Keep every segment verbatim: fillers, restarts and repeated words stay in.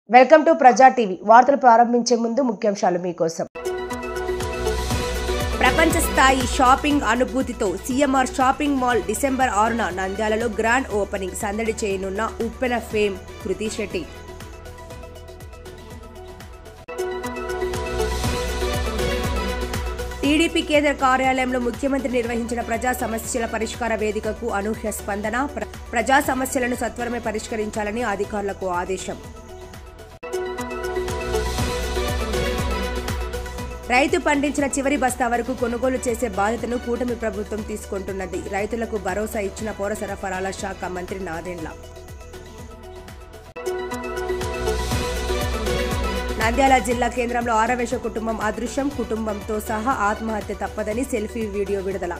Welcome to ప్రజా TV. వార్తలు ప్రారంభించే ముందు ముఖ్యాంశాలు మీకోసం. ప్రపంచ స్థాయి షాపింగ్ అనుభూతితో సీఎంఆర్ షాపింగ్ మాల్ డిసెంబర్ ఆరున నంద్యాలలో గ్రాండ్ ఓపెనింగ్ సందడి చేయనున్న ఉప్పెన ఫేమ్ కృతి శెట్టి. టీడీపీ కేంద్ర కార్యాలయంలో ముఖ్యమంత్రి నిర్వహించిన ప్రజా సమస్యల పరిష్కార వేదికకు అనూహ్య స్పందన. ప్రజా సమస్యలను సత్వరమే పరిష్కరించాలని అధికారులకు ఆదేశం. రైతు పండించిన చివరి బస్తా వరకు కొనుగోలు చేసే బాధ్యతను కూటమి ప్రభుత్వం తీసుకుంటున్నది. రైతులకు భరోసా ఇచ్చిన పౌర సరఫరాల శాఖ మంత్రి నాదెండ్ల. నంద్యాల జిల్లా కేంద్రంలో ఆరవేశ కుటుంబం అదృశ్యం. కుటుంబంతో సహా ఆత్మహత్య తప్పదని సెల్ఫీ వీడియో విడుదల.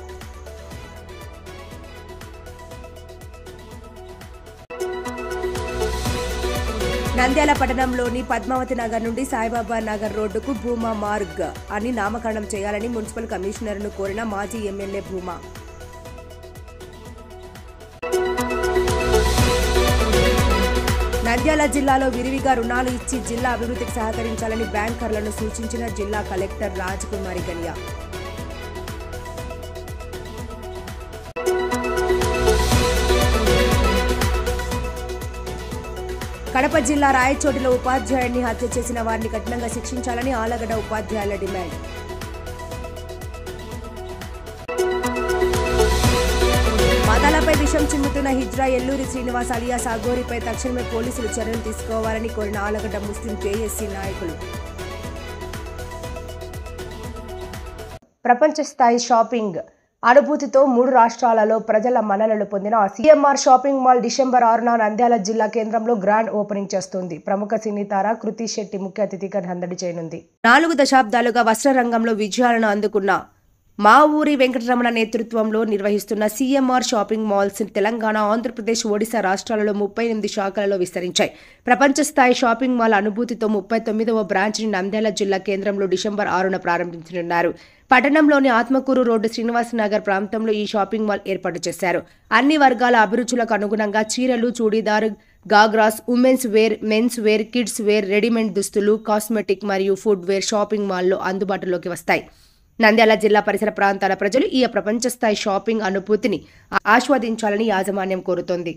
నంద్యాల పట్టణంలోని పద్మావతి నగర్ నుండి సాయిబాబా నగర్ రోడ్డుకు భూమా మార్గ్ అని నామకరణం చేయాలని మున్సిపల్ కమిషనర్ను కోరిన మాజీ ఎమ్మెల్యే భూమా. నంద్యాల జిల్లాలో విరివిగా రుణాలు ఇచ్చి జిల్లా అభివృద్ధికి సహకరించాలని బ్యాంకర్లను సూచించిన జిల్లా కలెక్టర్ రాజ్ కుమారి గనియా. కడప జిల్లా రాయచోటిలో ఉపాధ్యాయుడిని హత్య చేసిన వారిని కఠినంగా శిక్షించాలని ఆలగడ్డ ఉపాధ్యాయుల డిమాండ్. మతాలపై విషం చిమ్ముతున్న హిజ్రా ఎల్లూరి శ్రీనివాస్ అలియాస్ అఘోరిపై తక్షణమే పోలీసులు చర్యలు తీసుకోవాలని కోరిన ఆలగడ్డ ముస్లిం జేఏసీ నాయకులు. ప్రపంచ స్థాయి షాపింగ్ అనుభూతితో మూడు రాష్ట్రాలలో ప్రజల మన్ననలు పొందిన సీఎంఆర్ షాపింగ్ మాల్ డిసెంబర్ ఆరున నంద్యాల జిల్లా కేంద్రంలో గ్రాండ్ ఓపెనింగ్ చేస్తుంది. ప్రముఖ సినీ తార కృతి శెట్టి ముఖ్య అతిథిగా సందడి చేయనుంది. నాలుగు దశాబ్దాలుగా వస్త్ర రంగంలో విజయాలను అందుకున్న మా ఊరి వెంకటరమణ నేతృత్వంలో నిర్వహిస్తున్న CMR shopping malls Telangana, Andhra Pradesh, Odisha రాష్ట్రాలలో ముప్పై ఎనిమిది శాఖలలో విస్తరించాయి. ప్రపంచ స్థాయి షాపింగ్ మాల్ అనుభూతితో ముప్పై తొమ్మిదవ బ్రాంచ్ని నంద్యాల జిల్లా కేంద్రంలో డిసెంబర్ ఆరున ప్రారంభించనున్నారు. పట్టణంలోని ఆత్మకూరు రోడ్డు శ్రీనివాస్ నగర్ ప్రాంతంలో ఈ షాపింగ్ మాల్ ఏర్పాటు చేశారు. అన్ని వర్గాల అభిరుచులకు అనుగుణంగా చీరలు, చూడీదార్, గాగ్రాస్, womens wear, mens wear, kids wear, readymade దుస్తులు, కాస్మెటిక్ మరియు ఫుడ్ వేర్ షాపింగ్ మాల్లో అందుబాటులోకి వస్తాయి. నంద్యాల జిల్లా పరిసర ప్రాంతాల ప్రజలు ఈ ప్రపంచ స్థాయి షాపింగ్ అనుభూతిని ఆస్వాదించాలని యాజమాన్యం కోరుతోంది.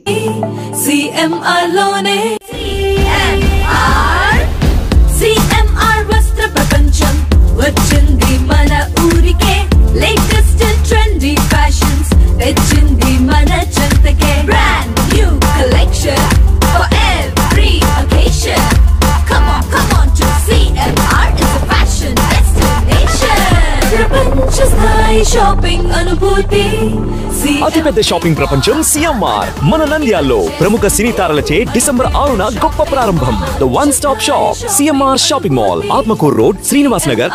వచ్చింది మన ఊరికే లేటెస్ట్ ట్రెండీ ఫ్యాషన్స్ తెచ్చింది మన చెంతకే brand new collection for every occasion. Come on come on to CMR is a fashion destination. ప్రపంచ స్థాయి షాపింగ్ అనుభూతి. అతిపెద్ద షాపింగ్ ప్రపంచం సీఎంఆర్ మన నంద్యాలలో ప్రముఖ సినీ తారలచే డిసెంబర్ ఆరున గొప్ప ప్రారంభం. The one stop shop CMR shopping mall, Atmakur road, Srinivas Nagar.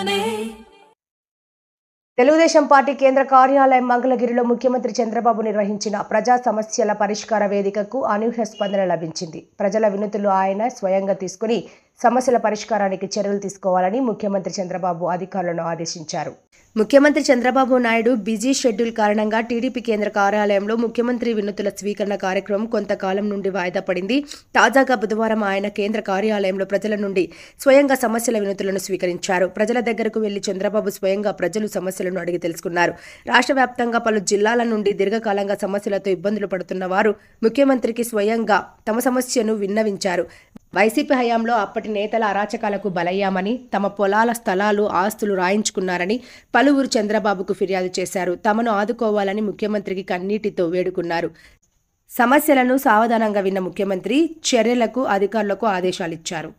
Telugu Desam party కేంద్ర కార్యాలయం మంగళగిరిలో ముఖ్యమంత్రి చంద్రబాబు నిర్వహించిన ప్రజా సమస్యల పరిష్కార వేదికకు అనూహ్య స్పందన లభించింది. ప్రజల వినతులు ఆయన స్వయంగా తీసుకుని సమస్యల పరిష్కారానికి చర్యలు తీసుకోవాలని ముఖ్యమంత్రి చంద్రబాబు అధికారులను ఆదేశించారు. ముఖ్యమంత్రి చంద్రబాబు నాయుడు బిజీ షెడ్యూల్ కారణంగా టీడీపీ కేంద్ర కార్యాలయంలో ముఖ్యమంత్రి వినతుల స్వీకరణ కార్యక్రమం కొంతకాలం నుండి వాయిదా పడింది. తాజాగా బుధవారం ఆయన కేంద్ర కార్యాలయంలో ప్రజల నుండి స్వయంగా సమస్యల వినతులను స్వీకరించారు. ప్రజల దగ్గరకు వెళ్లి చంద్రబాబు స్వయంగా ప్రజలు సమస్యలను అడిగి తెలుసుకున్నారు. రాష్ట్ర వ్యాప్తంగా పలు జిల్లాల నుండి దీర్ఘకాలంగా సమస్యలతో ఇబ్బందులు పడుతున్న వారు ముఖ్యమంత్రికి స్వయంగా తమ సమస్యను విన్నవించారు. వైసీపీ హయాంలో అప్పటి నేతల అరాచకాలకు బలయ్యామని, తమ పొలాల స్థలాలు, ఆస్తులు రాయించుకున్నారని పలువురు చంద్రబాబుకు ఫిర్యాదు చేశారు. తమను ఆదుకోవాలని ముఖ్యమంత్రికి కన్నీటితో వేడుకున్నారు. సమస్యలను సావధానంగా విన్న ముఖ్యమంత్రి చర్యలకు అధికారులకు ఆదేశాలిచ్చారు.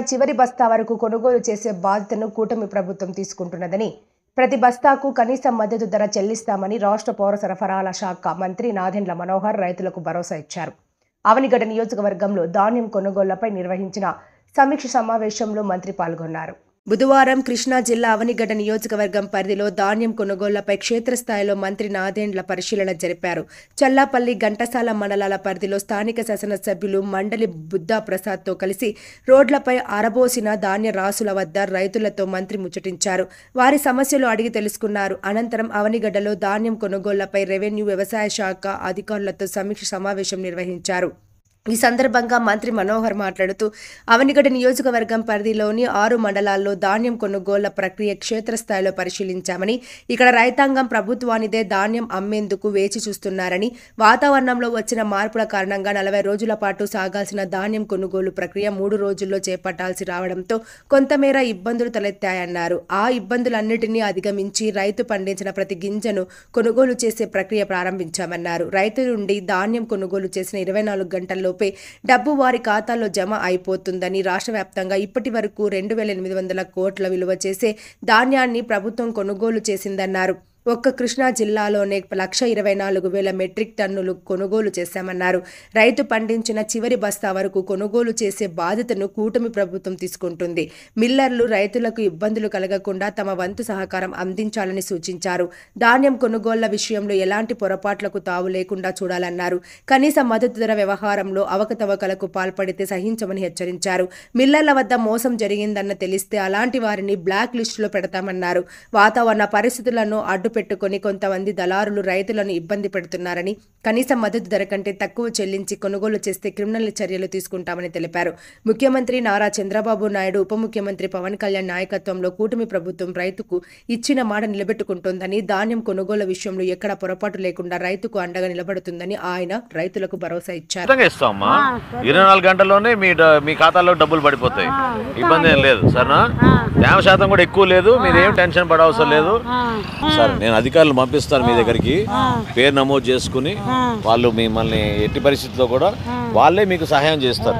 చివరి బస్తా వరకు కొనుగోలు చేసే బాధ్యతను కూటమి ప్రభుత్వం తీసుకుంటున్నదని, ప్రతి బస్తాకు కనీస మద్దతు ధర చెల్లిస్తామని రాష్ట్ర పౌర సరఫరాల శాఖ మంత్రి నాదెండ్ల మనోహర్ రైతులకు భరోసా ఇచ్చారు. అవనిగడ్డ నియోజకవర్గంలో ధాన్యం కొనుగోళ్లపై నిర్వహించిన సమీక్ష సమావేశంలో మంత్రి పాల్గొన్నారు. బుధవారం కృష్ణా జిల్లా అవనిగడ్డ నియోజకవర్గం పరిధిలో ధాన్యం కొనుగోళ్లపై క్షేత్రస్థాయిలో మంత్రి నాదెండ్ల పరిశీలన జరిపారు. చల్లాపల్లి, ఘంటసాల మండలాల పరిధిలో స్థానిక శాసనసభ్యులు మండలి బుద్ధా ప్రసాద్తో కలిసి రోడ్లపై ఆరబోసిన ధాన్య రాసుల వద్ద రైతులతో మంత్రి ముచ్చటించారు. వారి సమస్యలు అడిగి తెలుసుకున్నారు. అనంతరం అవనిగడ్డలో ధాన్యం కొనుగోళ్లపై రెవెన్యూ, వ్యవసాయ శాఖ అధికారులతో సమీక్ష సమావేశం నిర్వహించారు. ఈ సందర్భంగా మంత్రి మనోహర్ మాట్లాడుతూ, అవనిగడ్డ నియోజకవర్గం పరిధిలోని ఆరు మండలాల్లో ధాన్యం కొనుగోళ్ల ప్రక్రియ క్షేత్రస్థాయిలో పరిశీలించామని, ఇక్కడ రైతాంగం ప్రభుత్వానిదే ధాన్యం అమ్మేందుకు వేచి చూస్తున్నారని, వాతావరణంలో వచ్చిన మార్పుల కారణంగా నలభై రోజుల పాటు సాగాల్సిన ధాన్యం కొనుగోలు ప్రక్రియ మూడు రోజుల్లో చేపట్టాల్సి రావడంతో కొంతమేర ఇబ్బందులు తలెత్తాయన్నారు. ఆ ఇబ్బందులన్నిటినీ అధిగమించి రైతు పండించిన ప్రతి గింజను కొనుగోలు చేసే ప్రక్రియ ప్రారంభించామన్నారు. రైతు నుండి ధాన్యం కొనుగోలు చేసిన ఇరవై నాలుగు గంటల్లో డబ్బు వారి ఖాతాల్లో జమ అయిపోతుందని, రాష్ట్ర వ్యాప్తంగా ఇప్పటి వరకు రెండు వేల ఎనిమిది వందల కోట్ల విలువ చేసే ధాన్యాన్ని ప్రభుత్వం కొనుగోలు చేసిందన్నారు. ఒక్క కృష్ణా జిల్లాలోనే లక్ష ఇరవై నాలుగు వేల మెట్రిక్ టన్నులు కొనుగోలు చేశామన్నారు. రైతు పండించిన చివరి బస్తా వరకు కొనుగోలు చేసే బాధ్యతను కూటమి ప్రభుత్వం తీసుకుంటుంది. మిల్లర్లు రైతులకు ఇబ్బందులు కలగకుండా తమ వంతు సహకారం అందించాలని సూచించారు. ధాన్యం కొనుగోళ్ల విషయంలో ఎలాంటి పొరపాట్లకు తావు లేకుండా చూడాలన్నారు. కనీస మద్దతు ధర వ్యవహారంలో అవకతవకలకు పాల్పడితే సహించమని హెచ్చరించారు. మిల్లర్ల వద్ద మోసం జరిగిందన్న తెలిస్తే అలాంటి వారిని బ్లాక్ లిస్టులో పెడతామన్నారు. వాతావరణ పరిస్థితులను అడ్డు పెట్టుకుని కొంతమంది దళారులు రైతులను ఇబ్బంది పెడుతున్నారని, కనీస మద్దతు ధర కంటే తక్కువ చెల్లించి కొనుగోలు చేస్తే క్రిమినల్ చర్యలు తీసుకుంటామని తెలిపారు. ముఖ్యమంత్రి నారా చంద్రబాబు నాయుడు, ఉప ముఖ్యమంత్రి పవన్ కళ్యాణ్ నాయకత్వంలో కూటమి ప్రభుత్వం రైతుకు ఇచ్చిన మాట నిలబెట్టుకుంటోందని, ధాన్యం కొనుగోలు విషయంలో ఎక్కడ పొరపాటు లేకుండా రైతుకు అండగా నిలబడుతుందని ఆయన రైతులకు భరోసా ఇచ్చారు. ఇరవై నాలుగు గంటల్లోనే మీ మీ ఖాతాలో డబ్బులు పడిపోతాయి, ఇబ్బంది ఏం లేదు. సరేనా? తేమ శాతం కూడా ఎక్కువ లేదు, మీరేం టెన్షన్ పడవసరం లేదు. సరే, నేను అధికారులు పంపిస్తాను మీ దగ్గరికి, పేరు నమోదు చేసుకుని వాళ్ళు మిమ్మల్ని ఎట్టి పరిస్థితుల్లో కూడా వాళ్ళే మీకు సహాయం చేస్తారు.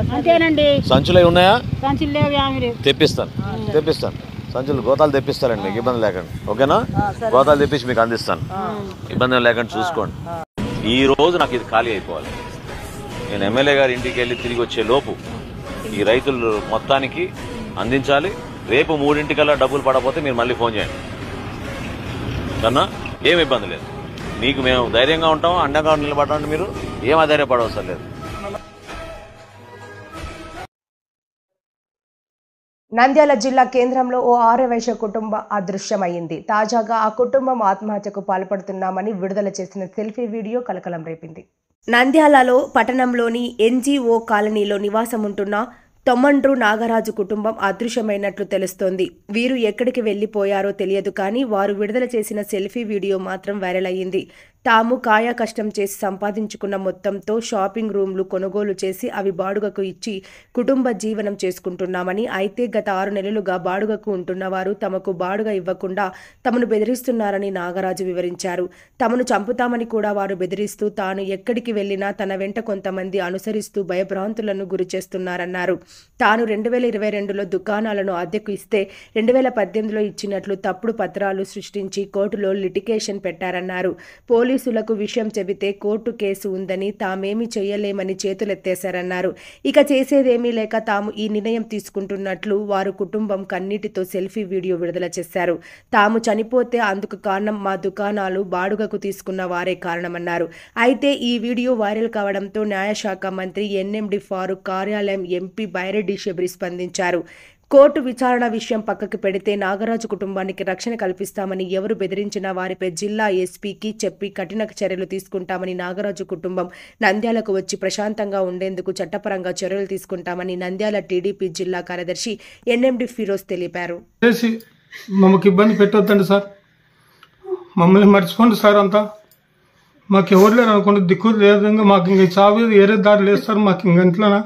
సంచులు ఉన్నాయా? తెప్పిస్తాను తెప్పిస్తాను సంచులు గోతాలు తెప్పిస్తారండి, మీకు ఇబ్బంది లేకుండా. ఓకేనా? గోతాలు తెప్పించి మీకు అందిస్తాను, ఇబ్బంది లేకుండా చూసుకోండి. ఈ రోజు నాకు ఇది ఖాళీ అయిపోవాలి. నేను ఎమ్మెల్యే గారి ఇంటికి వెళ్ళి తిరిగి వచ్చే లోపు ఈ రైతులు మొత్తానికి అందించాలి. రేపు మూడింటికల్లా డబ్బులు పడకపోతే మీరు మళ్ళీ ఫోన్ చేయండి. కన్నా ఏం ఇబ్బంది లేదు. మీకు మేము ధైర్యంగా ఉంటాం, అండగా నిలబడడానికి మీరు ఏం అధైర్యపడవసరం లేదు. నంద్యాల జిల్లా కేంద్రంలో ఓ ఆర్యవైశ్య కుటుంబం అదృశ్యమైంది. తాజాగా ఆ కుటుంబం ఆత్మహత్యకు పాల్పడుతున్నామని విడుదల చేసిన సెల్ఫీ వీడియో కలకలం రేపింది. నంద్యాలలో పట్టణంలోని ఎన్జీఓ కాలనీలో నివాసముంటున్న తొమ్మండ్రు నాగరాజు కుటుంబం అదృశ్యమైనట్లు తెలుస్తోంది. వీరు ఎక్కడికి వెళ్లిపోయారో తెలియదు కానీ వారు విడుదల చేసిన సెల్ఫీ వీడియో మాత్రం వైరల్ అయ్యింది. తాము కాయా కష్టం చేసి సంపాదించుకున్న మొత్తంతో షాపింగ్ రూమ్లు కొనుగోలు చేసి అవి బాడుగకు ఇచ్చి కుటుంబ జీవనం చేసుకుంటున్నామని, అయితే గత ఆరు నెలలుగా బాడుగకు ఉంటున్న వారు తమకు బాడుగ ఇవ్వకుండా తమను బెదిరిస్తున్నారని నాగరాజు వివరించారు. తమను చంపుతామని కూడా వారు బెదిరిస్తూ తాను ఎక్కడికి వెళ్లినా తన వెంట కొంతమంది అనుసరిస్తూ భయభ్రాంతులను గురి చేస్తున్నారన్నారు. తాను రెండు వేల ఇరవై రెండులో దుకాణాలను అద్దెకు ఇస్తే రెండు వేల పద్దెనిమిదిలో ఇచ్చినట్లు తప్పుడు పత్రాలు సృష్టించి కోర్టులో లిటిగేషన్ పెట్టారన్నారు. పోలీసులకు విషయం చెబితే కోర్టు కేసు ఉందని, తామేమీ చేయలేమని చేతులెత్తేశారన్నారు. ఇక చేసేదేమీ లేక తాము ఈ నిర్ణయం తీసుకుంటున్నట్లు వారు కుటుంబం కన్నీటితో సెల్ఫీ వీడియో విడుదల చేశారు. తాము చనిపోతే అందుకు కారణం మా దుకాణాలు బాడుగకు తీసుకున్న వారే కారణమన్నారు. అయితే ఈ వీడియో వైరల్ కావడంతో న్యాయశాఖ మంత్రి ఎన్ఎండి ఫారూక్ కార్యాలయం ఎంపీ బైరెడ్డి శబరి స్పందించారు. కోర్టు విచారణ విషయం పక్కకు పెడితే నాగరాజు కుటుంబానికి రక్షణ కల్పిస్తామని, ఎవరు బెదిరించినా వారిపై జిల్లా ఎస్పీకి చెప్పి కఠిన చర్యలు తీసుకుంటామని, నాగరాజు కుటుంబం నంద్యాలకు వచ్చి ప్రశాంతంగా ఉండేందుకు చట్టపరంగా చర్యలు తీసుకుంటామని నంద్యాల టీడీపీ జిల్లా కార్యదర్శి ఎన్ఎండి ఫిరోజ్ తెలిపారు. మమ్మకి ఇబ్బంది పెట్టొద్దండి సార్, మమ్మల్ని మర్చిపోండి సార్. అంతా మాకు ఎవరు లేరు అనుకోండి, దిక్కు లేదు. మాకు ఇంక చావు ఏరే దారి లేదు సార్. మాకు ఇంక ఇంట్లోనా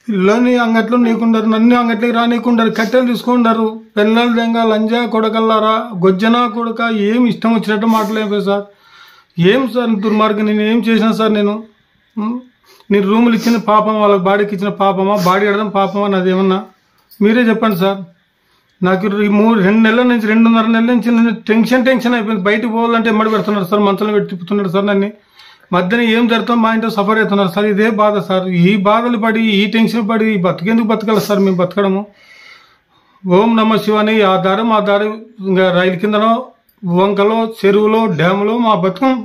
పిల్లని అంగట్లో నీకుండారు, నన్ను అంగట్లోకి రానీకుండారు, కట్టెలు తీసుకుంటారు. పిల్లలు దెంగ లంజా కొడకల్లారా, గొజ్జనా కొడక, ఏం ఇష్టం వచ్చినట్టు మాట్లాడే సార్. ఏం సార్ దుర్మార్గం, నేను ఏం చేసినా సార్? నేను నేను రూములు ఇచ్చిన పాపం, వాళ్ళకి బాడీకి ఇచ్చిన పాపమా, బాడీ అడడం పాపమా, నాదేమన్నా మీరే చెప్పండి సార్. నాకు ఈ మూడు రెండు నెలల నుంచి రెండున్నర నెలల నుంచి నేను టెన్షన్ టెన్షన్ అయిపోయింది. బయటకు పోవాలంటే ఎమ్మడి పెడుతున్నారు సార్, మంచంలో పెట్టి తిప్పుతున్నాడు సార్. నన్ను మధ్యన ఏం జరుగుతాం మా ఇంట్లో సఫర్ అవుతున్నారు సార్. ఇదే బాధ సార్. ఈ బాధలు పడి, ఈ టెన్షన్ పడి బతికేందుకు బతకాలి సార్ మేము బతకడము? ఓం నమ శివాని ఆ దారి మా దారి, ఇంకా రైలు కిందనో వంకలో చెరువులో డ్యాములో మా బతుకం.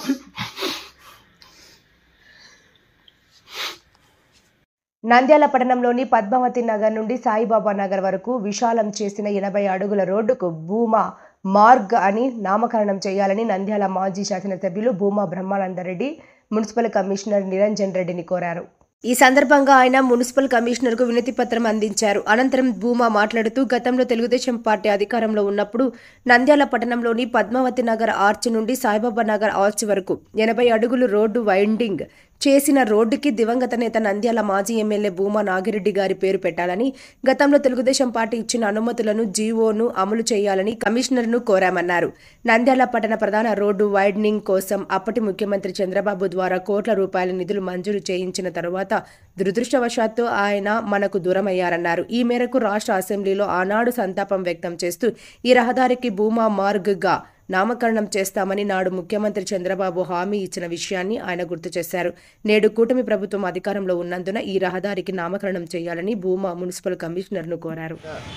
నంద్యాల పట్టణంలోని పద్మావతి నగర్ నుండి సాయిబాబా నగర్ వరకు విశాలం చేసిన ఎనభై అడుగుల రోడ్డుకు భూమా మార్గ్ అని నామకరణం చేయాలని నంద్యాల మాజీ శాసనసభ్యులు భూమా బ్రహ్మానందరెడ్డి మున్సిపల్ కమిషనర్ నిరంజన్ రెడ్డిని కోరారు. ఈ సందర్భంగా ఆయన మున్సిపల్ కమిషనర్కు వినతి పత్రం అందించారు. అనంతరం భూమా మాట్లాడుతూ గతంలో తెలుగుదేశం పార్టీ అధికారంలో ఉన్నప్పుడు నంద్యాల పట్టణంలోని పద్మావతి నగర్ ఆర్చ్ నుండి సాయిబాబా నగర్ ఆర్చ్ వరకు ఎనభై అడుగులు రోడ్డు వైండింగ్ చేసిన రోడ్డుకి దివంగత నేత నంద్యాల మాజీ ఎమ్మెల్యే భూమా నాగిరెడ్డి గారి పేరు పెట్టాలని, గతంలో తెలుగుదేశం పార్టీ ఇచ్చిన అనుమతులను జీవోను అమలు చేయాలని కమిషనర్ను కోరామన్నారు. నంద్యాల పట్టణ ప్రధాన రోడ్డు వైడనింగ్ కోసం అప్పటి ముఖ్యమంత్రి చంద్రబాబు ద్వారా కోట్ల రూపాయల నిధులు మంజూరు చేయించిన తరువాత దురదృష్టవశాత్తు ఆయన మనకు దూరమయ్యారన్నారు. ఈ మేరకు రాష్ట్ర అసెంబ్లీలో ఆనాడు సంతాపం వ్యక్తం చేస్తూ ఈ రహదారికి భూమా మార్గ్గా నామకరణం చేస్తామని నాడు ముఖ్యమంత్రి చంద్రబాబు హామీ ఇచ్చిన విషయాన్ని ఆయన గుర్తు చేశారు. నేడు కూటమి ప్రభుత్వం అధికారంలో ఉన్నందున ఈ రహదారికి నామకరణం చేయాలని భూమా మున్సిపల్ కమిషనర్ను కోరారు.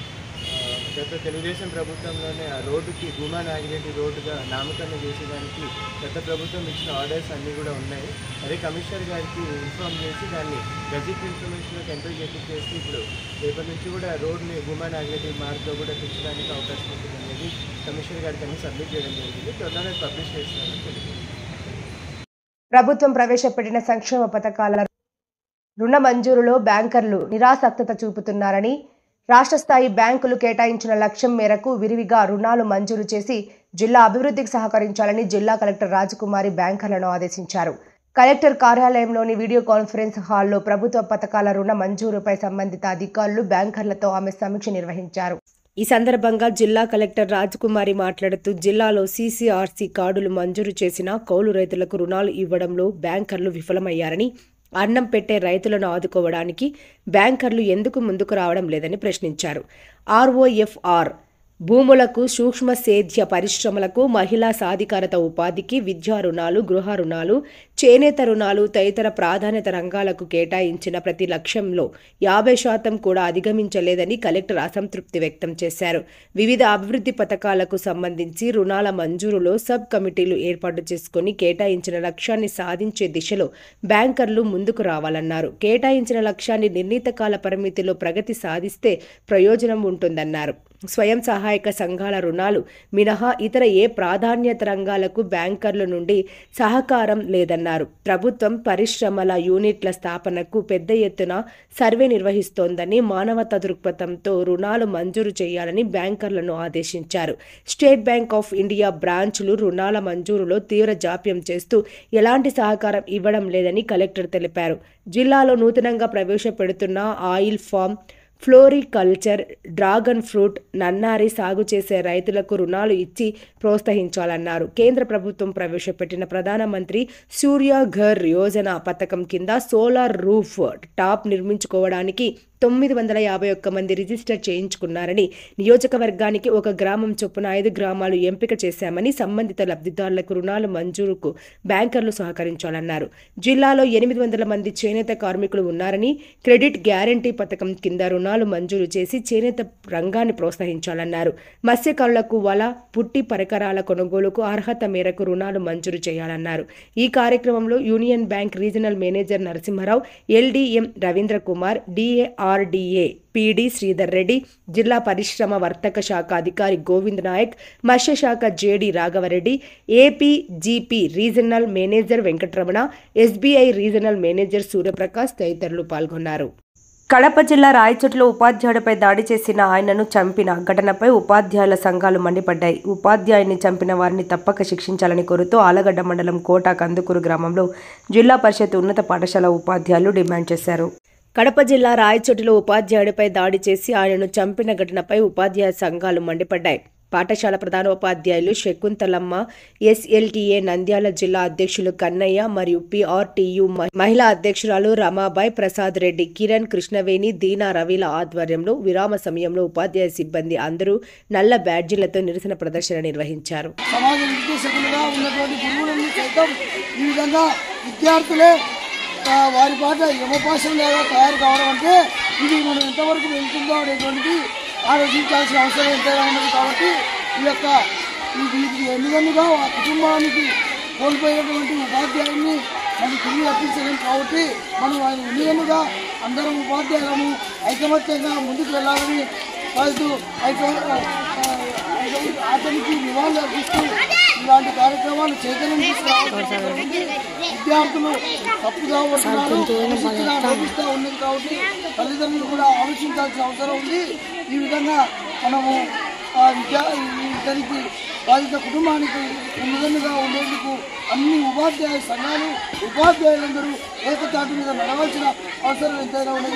గత తెలుగుదేశం ప్రభుత్వంలోనే ఆ రోడ్డుకి భూమా నాగిరెడ్డి రోడ్డుగా నామకరణం చేసేదానికి గత ప్రభుత్వం ఇచ్చిన ఆర్డర్స్ అన్నీ కూడా ఉన్నాయి. అదే కమిషనర్ గారికి ఇన్ఫార్మ్ చేసి దాన్ని గజెట్ ఇన్ఫర్మేషన్లోకి ఎంటర్ చేసి ఇప్పుడు రేపటి నుంచి కూడా రోడ్ని భూమా నాగిరెడ్డి మార్గ్లో కూడా తెచ్చడానికి అవకాశం ఉంటుంది అనేది కమిషనర్ గారికి అన్ని సబ్మిట్ చేయడం జరిగింది. త్వరలోనే పబ్లిష్ చేస్తారని తెలియదు. ప్రభుత్వం ప్రవేశపెట్టిన సంక్షేమ పథకాల రుణ మంజూరులో బ్యాంకర్లు నిరాసక్తత చూపుతున్నారని, రాష్ట్ర స్థాయి బ్యాంకులు కేటాయించిన లక్ష్యం మేరకు విరివిగా రుణాలు మంజూరు చేసి జిల్లా అభివృద్ధికి సహకరించాలని జిల్లా కలెక్టర్ రాజకుమారి బ్యాంకర్లను ఆదేశించారు. కలెక్టర్ కార్యాలయంలోని వీడియో కాన్ఫరెన్స్ హాల్లో ప్రభుత్వ పథకాల రుణ మంజూరుపై సంబంధిత అధికారులు బ్యాంకర్లతో ఆమె సమీక్ష నిర్వహించారు. ఈ సందర్భంగా జిల్లా కలెక్టర్ రాజకుమారి మాట్లాడుతూ జిల్లాలో సీసీఆర్సీ కార్డులు మంజూరు చేసిన కౌలు రైతులకు రుణాలు ఇవ్వడంలో బ్యాంకర్లు విఫలమయ్యారని, అన్నం పెట్టే రైతులను ఆదుకోవడానికి బ్యాంకర్లు ఎందుకు ముందుకు రావడం లేదని ప్రశ్నించారు. ఆర్ఓఎఫ్ఆర్ భూములకు, సూక్ష్మ సేద్య పరిశ్రమలకు, మహిళా సాధికారత ఉపాధికి, విద్యా రుణాలు, గృహ రుణాలు, చేనేత రుణాలు తదితర ప్రాధాన్యత రంగాలకు కేటాయించిన ప్రతి లక్ష్యంలో యాభై శాతం కూడా అధిగమించలేదని కలెక్టర్ అసంతృప్తి వ్యక్తం చేశారు. వివిధ అభివృద్ధి పథకాలకు సంబంధించి రుణాల మంజూరులో సబ్ కమిటీలు ఏర్పాటు చేసుకుని కేటాయించిన లక్ష్యాన్ని సాధించే దిశలో బ్యాంకర్లు ముందుకు రావాలన్నారు. కేటాయించిన లక్ష్యాన్ని నిర్ణీత కాల పరిమితిలో ప్రగతి సాధిస్తే ప్రయోజనం ఉంటుందన్నారు. స్వయం సహాయక సంఘాల రుణాలు మినహా ఇతర ఏ ప్రాధాన్యత రంగాలకు బ్యాంకర్ల నుండి సహకారం లేదన్నారు. ప్రభుత్వం పరిశ్రమల యూనిట్ల స్థాపనకు పెద్ద ఎత్తున సర్వే నిర్వహిస్తోందని, మానవతా దృక్పథంతో రుణాలు మంజూరు చేయాలని బ్యాంకర్లను ఆదేశించారు. స్టేట్ బ్యాంక్ ఆఫ్ ఇండియా బ్రాంచ్లు రుణాల మంజూరులో తీవ్ర జాప్యం చేస్తూ ఎలాంటి సహకారం ఇవ్వడం లేదని కలెక్టర్ తెలిపారు. జిల్లాలో నూతనంగా ప్రవేశపెడుతున్న oil palm, floriculture, dragon fruit, నన్నారి సాగు చేసే రైతులకు రుణాలు ఇచ్చి ప్రోత్సహించాలన్నారు. కేంద్ర ప్రభుత్వం ప్రవేశపెట్టిన ప్రధానమంత్రి సూర్య ఘర్ యోజన పథకం కింద సోలార్ రూఫ్ టాప్ నిర్మించుకోవడానికి తొమ్మిది వందల యాభై ఒక్క మంది రిజిస్టర్ చేయించుకున్నారని, నియోజకవర్గానికి ఒక గ్రామం చొప్పున ఐదు గ్రామాలు ఎంపిక చేశామని, సంబంధిత లబ్ధిదారులకు రుణాలు మంజూరుకు బ్యాంకర్లు సహకరించాలన్నారు. జిల్లాలో ఎనిమిది వందల మంది చేనేత కార్మికులు ఉన్నారని, క్రెడిట్ గ్యారంటీ పథకం కింద రుణాలు మంజూరు చేసి చేనేత రంగాన్ని ప్రోత్సహించాలన్నారు. మత్స్యకారులకు వల, పుట్టి పరికరాల కొనుగోలుకు అర్హత మేరకు రుణాలు మంజూరు చేయాలన్నారు. ఈ కార్యక్రమంలో union bank regional manager Narasimha Rao, LDM Ravindra Kumar, DAR RDA PD Sridhar Reddy, జిల్లా పరిశ్రమ వర్తక శాఖ అధికారి గోవింద్ నాయక్, మత్స్యశాఖ JD Raghava Reddy, APGP regional manager Venkataramana, SBI regional manager Suryaprakash తదితరులు పాల్గొన్నారు. కడప జిల్లా రాయచోటిలో ఉపాధ్యాయుడిపై దాడి చేసిన ఆయనను చంపిన ఘటనపై ఉపాధ్యాయుల సంఘాలు మండిపడ్డాయి. ఉపాధ్యాయుని చంపిన వారిని తప్పక శిక్షించాలని కోరుతూ ఆలగడ్డ మండలం కోట కందుకూరు గ్రామంలో జిల్లా పరిషత్ ఉన్నత పాఠశాల ఉపాధ్యాయులు డిమాండ్ చేశారు. కడప జిల్లా రాయచోటిలో ఉపాధ్యాయుడిపై దాడి చేసి ఆయనను చంపిన ఘటనపై ఉపాధ్యాయ సంఘాలు మండిపడ్డాయి. పాఠశాల ప్రధానోపాధ్యాయులు శకుంతలమ్మ, ఎస్ఎల్టీఏ నంద్యాల జిల్లా అధ్యక్షులు కన్నయ్య మరియు పీఆర్టీయూ మహిళా అధ్యక్షురాలు రమాబాయ్, ప్రసాద్ రెడ్డి, కిరణ్, కృష్ణవేణి, దీనా రవిల ఆధ్వర్యంలో విరామ సమయంలో ఉపాధ్యాయ సిబ్బంది అందరూ నల్ల బ్యాడ్జీలతో నిరసన ప్రదర్శన నిర్వహించారు. సమాజ నిర్దేశకులుగా ఉన్నటువంటి గురువులను సైతం ఈ విధంగా విద్యార్థులే వారి పాట యమపాశంలాగా తయారు కావడం అంటే ఇది మనం ఎంతవరకు వెళ్తుందో అనేటువంటిది ఆలోచించాల్సిన అవసరం ఎంతైనా ఉన్నది. కాబట్టి ఈ యొక్క వీటికి ఎన్నికలుగా ఆ కుటుంబానికి కోల్పోయినటువంటి ఉపాధ్యాయుల్ని మనం తిరిగి రప్పించలేం. కాబట్టి మనం ఆయన ఎన్నికలుగా అందరం ఉపాధ్యాయులము ఐకమత్యంగా ముందుకు వెళ్ళాలని వాళ్ళు అతనికి నివాళులు అర్పిస్తూ ఇలాంటి కార్యక్రమాలు చైతన్యం తీసుకురావాలి. విద్యార్థులు తప్పుగా ఉంటున్నారు, నోపిస్తూ ఉన్నది. కాబట్టి తల్లిదండ్రులు కూడా ఆలోచించాల్సిన అవసరం ఉంది. ఈ విధంగా మనము ఆ విద్యా ఇద్దరికి బాధిత కుటుంబానికి ఉన్నదన్నుగా ఉండేందుకు అన్ని ఉపాధ్యాయ సంఘాలు ఉపాధ్యాయులందరూ ఏకతాటి మీద నడవాల్సిన అవసరం ఎంతైనా ఉన్నది.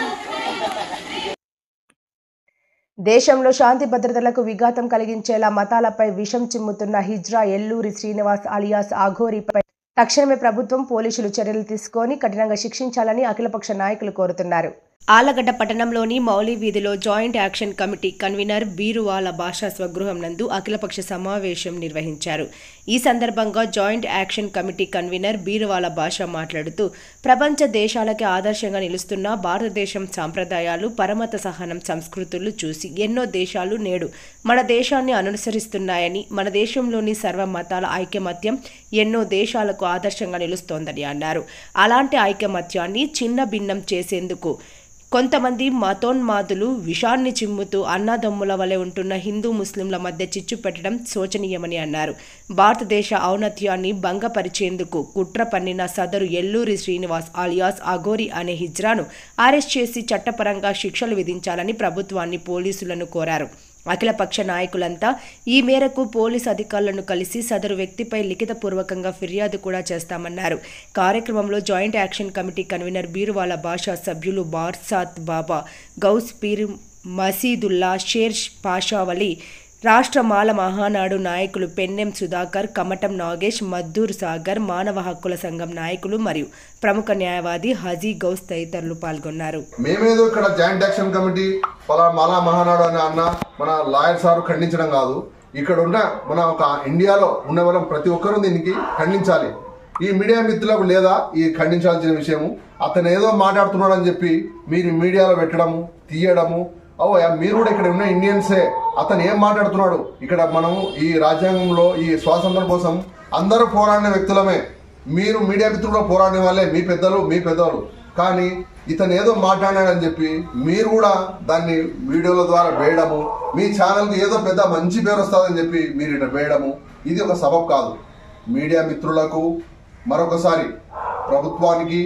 దేశంలో శాంతి భద్రతలకు విఘాతం కలిగించేలా మతాలపై విషం చిమ్ముతున్న హిజ్రా ఎల్లూరి శ్రీనివాస్ అలియాస్ అఘోరీపై తక్షణమే ప్రభుత్వం, పోలీసులు చర్యలు తీసుకొని కఠినంగా శిక్షించాలని అఖిలపక్ష నాయకులు కోరుతున్నారు. ఆలగడ్డ పట్టణంలోని మౌలి వీధిలో joint action committee convener Beeruvala Basha స్వగృహం నందు అఖిలపక్ష సమావేశం నిర్వహించారు. ఈ సందర్భంగా joint action committee convener Beeruvala Basha మాట్లాడుతూ, ప్రపంచ దేశాలకి ఆదర్శంగా నిలుస్తున్న భారతదేశం సాంప్రదాయాలు, పరమత సహనం సంస్కృతులు చూసి ఎన్నో దేశాలు నేడు మన దేశాన్ని అనుసరిస్తున్నాయని, మన దేశంలోని సర్వ మతాల ఐకమత్యం ఎన్నో దేశాలకు ఆదర్శంగా నిలుస్తోందని అన్నారు. అలాంటి ఐకమత్యాన్ని చిన్న భిన్నం చేసేందుకు కొంతమంది మతోన్మాదులు విషాన్ని చిమ్ముతూ అన్నదమ్ముల వలె ఉంటున్న హిందూ ముస్లింల మధ్య చిచ్చు పెట్టడం శోచనీయమని అన్నారు. భారతదేశ ఔన్నత్యాన్ని భంగపరిచేందుకు కుట్ర పన్నిన సదరు ఎల్లూరి శ్రీనివాస్ అలియాస్ అఘోరీ అనే హిజ్రాను అరెస్ట్ చేసి చట్టపరంగా శిక్షలు విధించాలని ప్రభుత్వాన్ని, పోలీసులను కోరారు. అఖిలపక్ష నాయకులంతా ఈ మేరకు పోలీసు అధికారులను కలిసి సదరు వ్యక్తిపై లిఖితపూర్వకంగా ఫిర్యాదు కూడా చేస్తామన్నారు. కార్యక్రమంలో joint action committee convener Beeruvala Basha సభ్యులు బార్సాత్ బాబా, గౌస్ పీర్, మసీదుల్లా, షేర్ పాషావలి, రాష్ట్ర మాల మహానాడు నాయకులు పెన్నెం సుధాకర్, కమటం నాగేష్, మద్దూర్ సాగర్, మానవ హక్కుల సంఘం నాయకులు మరియు ప్రముఖ న్యాయవాది హజీ గౌస్ తదితరులు పాల్గొన్నారు. మేమేదో ఇక్కడ జాయింట్ యాక్షన్ కమిటీ పలా మాలా మహానాడు అని అన్న మన లాయర్ సార్ ఖండించడం కాదు. ఇక్కడ ఉన్న మన ఒక ఇండియాలో ఉన్న వాళ్ళం ప్రతి ఒక్కరూ దీనికి ఖండించాలి. ఈ మీడియా మిత్రులకు లేదా ఈ ఖండించాల్సిన విషయము, అతను ఏదో మాట్లాడుతున్నాడు అని చెప్పి మీరు మీడియాలో పెట్టడము, తీయడము, ఓ మీరు కూడా ఇక్కడ ఉన్న ఇండియన్సే, అతను ఏం మాట్లాడుతున్నాడు, ఇక్కడ మనము ఈ రాజ్యాంగంలో ఈ స్వాతంత్రం కోసం అందరూ పోరాడిన వ్యక్తులమే, మీరు మీడియా మిత్రులు పోరాడిన వాళ్ళే, మీ పెద్దలు మీ పెద్దలు, కానీ ఇతను ఏదో మాట్లాడాడని చెప్పి మీరు కూడా దాన్ని వీడియోల ద్వారా వేయడము, మీ ఛానల్కి ఏదో పెద్ద మంచి పేరు వస్తుందని చెప్పి మీరు ఇట్లా వేయడము, ఇది ఒక సబబు కాదు. మీడియా మిత్రులకు మరొకసారి, ప్రభుత్వానికి,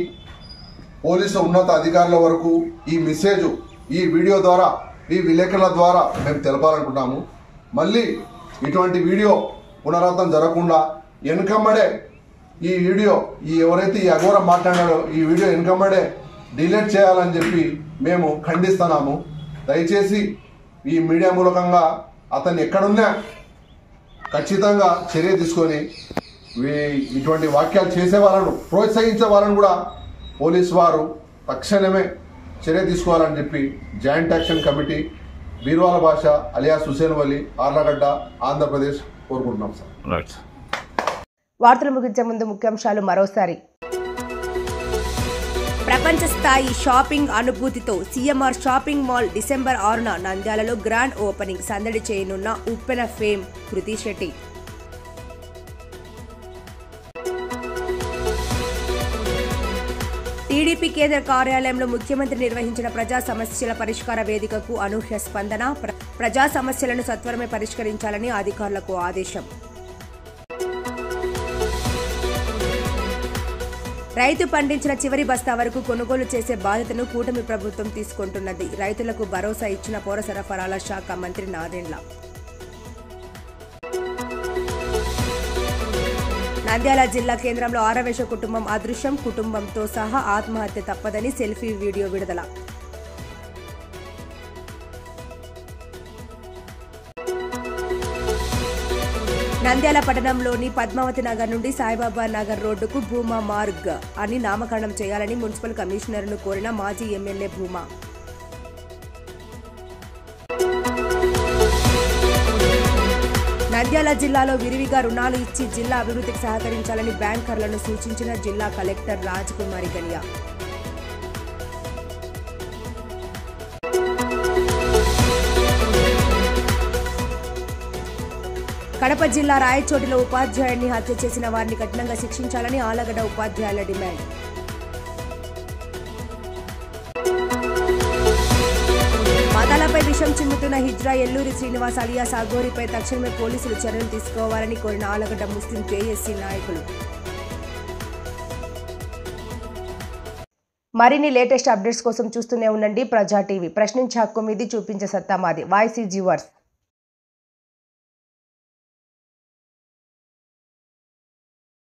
పోలీసు ఉన్నత అధికారుల వరకు ఈ మెసేజ్ ఈ వీడియో ద్వారా, ఈ విలేకరుల ద్వారా మేము తెలపాలనుకుంటాము. మళ్ళీ ఇటువంటి వీడియో పునరావృతం జరగకుండా వెనుకమ్మడే ఈ వీడియో, ఈ ఎవరైతే ఈ అఘోర మాట్లాడాడో ఈ వీడియో వెనుకమ్మడే డిలీట్ చేయాలని చెప్పి మేము ఖండిస్తున్నాము. దయచేసి ఈ మీడియా మూలకంగా అతన్ని ఎక్కడున్నా ఖచ్చితంగా చర్య తీసుకొని ఇటువంటి వాక్యాలు చేసే వాళ్ళను, ప్రోత్సహించే వాళ్ళను కూడా పోలీసు వారు తక్షణమే చర్య తీసుకోవాలని చెప్పి joint action committee Beeruvala Basha alias Husen Vali, Arlagadda, Andhra Pradesh కోరుకుంటున్నాం సార్. వార్తలు ముగించే ముందు ముఖ్యాంశాలు మరోసారి. ప్రపంచ స్థాయి షాపింగ్ అనుభూతితో సీఎంఆర్ షాపింగ్ మాల్ డిసెంబర్ ఆరున నంద్యాలలో గ్రాండ్ ఓపెనింగ్ సందడి చేయనున్న ఉప్పెన ఫేమ్ కృతి శెట్టి. టీడీపీ కేంద్ర కార్యాలయంలో ముఖ్యమంత్రి నిర్వహించిన ప్రజా సమస్యల పరిష్కార వేదికకు అనూహ్య స్పందన. ప్రజా సమస్యలను సత్వరమే పరిష్కరించాలని అధికారులకు ఆదేశం. రైతు పండించిన చివరి బస్తా వరకు కొనుగోలు చేసే బాధ్యతను కూటమి ప్రభుత్వం తీసుకుంటున్నది. రైతులకు భరోసా ఇచ్చిన పౌర సరఫరాల శాఖ మంత్రి నాదెండ్ల. నంద్యాల జిల్లా కేంద్రంలో ఆరవేశ కుటుంబం అదృశ్యం. కుటుంబంతో సహా ఆత్మహత్య తప్పదని సెల్ఫీ వీడియో విడుదల. నంద్యాల పట్టణంలోని పద్మావతి నగర్ నుండి సాయిబాబా నగర్ రోడ్డుకు భూమా మార్గ్ అని నామకరణం చేయాలని మున్సిపల్ కమిషనర్ను కోరిన మాజీ ఎమ్మెల్యే భూమా. నంద్యాల జిల్లాలో విరివిగా రుణాలు ఇచ్చి జిల్లా అభివృద్ధికి సహకరించాలని బ్యాంకర్లను సూచించిన జిల్లా కలెక్టర్ రాజకుమారి గనియా. కడప జిల్లా రాయచోటిలో ఉపాధ్యాయుడిని హత్య చేసిన వారిని కఠినంగా శిక్షించాలని ఆలగడ్డ ఉపాధ్యాయుల డిమాండ్. మతాలపై విషం చిమ్ముతున్న హిజ్రా ఎల్లూరి శ్రీనివాస్ అలియాస్ అఘోరిపై తక్షణమే పోలీసులు చర్యలు తీసుకోవాలని కోరిన ఆలగడ్డ ముస్లిం జేఏసీ నాయకులు. మరిన్ని లేటెస్ట్ అప్డేట్స్ కోసం చూస్తూనే ఉండండి ప్రజా టీవీ. ప్రశ్నించే హక్కు మీది, చూపించే సత్తా మాది. Voice is yours.